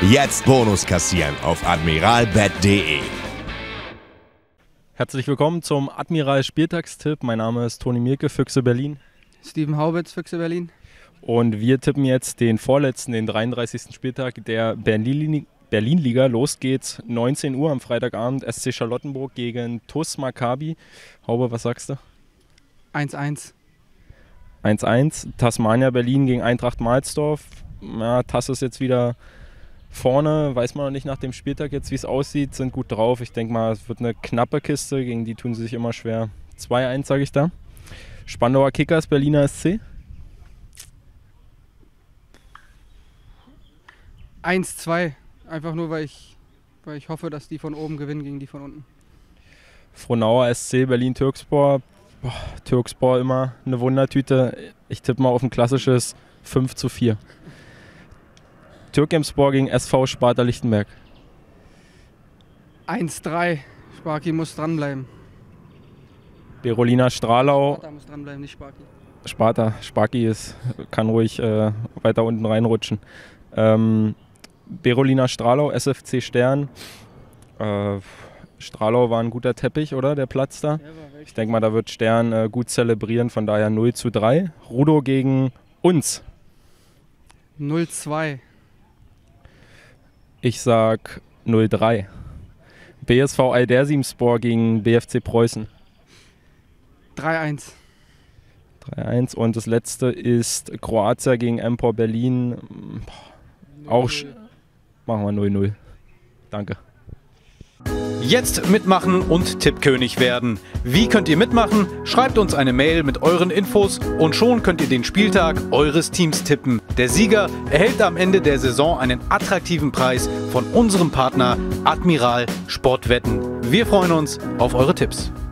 Jetzt Bonus kassieren auf admiralbet.de. Herzlich willkommen zum Admiral Spieltagstipp. Mein Name ist Toni Mielke, Füchse Berlin. Steven Haubitz, Füchse Berlin. Und wir tippen jetzt den vorletzten, den 33. Spieltag der Berlin-Liga. Los geht's, 19 Uhr am Freitagabend, SC Charlottenburg gegen TuS Maccabi. Haube, was sagst du? 1-1. 1-1. Tasmania Berlin gegen Eintracht Mahlsdorf. Ja, TAS ist jetzt wieder vorne, weiß man noch nicht nach dem Spieltag jetzt, wie es aussieht, sind gut drauf. Ich denke mal, es wird eine knappe Kiste, gegen die tun sie sich immer schwer. 2-1 sage ich da. Spandauer Kickers, Berliner SC. 1-2. Einfach nur, weil ich hoffe, dass die von oben gewinnen gegen die von unten. Frohnauer SC, Berlin Türkspor. Türkspor immer eine Wundertüte. Ich tippe mal auf ein klassisches 5-4. Türkimspor gegen SV Sparta Lichtenberg. 1-3. Sparky muss dranbleiben. Berolina Stralau. Sparta muss dranbleiben, nicht Sparky. Sparky kann ruhig weiter unten reinrutschen. Berolina Stralau, SFC Stern. Stralau war ein guter Teppich, oder? Der Platz da. Ich denke mal, da wird Stern gut zelebrieren, von daher 0-3. Rudo gegen uns. 0-2. Ich sag 0-3. BSV Eidersimspor gegen BFC Preußen. 3-1. 3-1. Und das letzte ist Kroatia gegen Empor Berlin. Auch machen wir 0-0. Danke. Jetzt mitmachen und Tippkönig werden. Wie könnt ihr mitmachen? Schreibt uns eine Mail mit euren Infos und schon könnt ihr den Spieltag eures Teams tippen. Der Sieger erhält am Ende der Saison einen attraktiven Preis von unserem Partner Admiral Sportwetten. Wir freuen uns auf eure Tipps.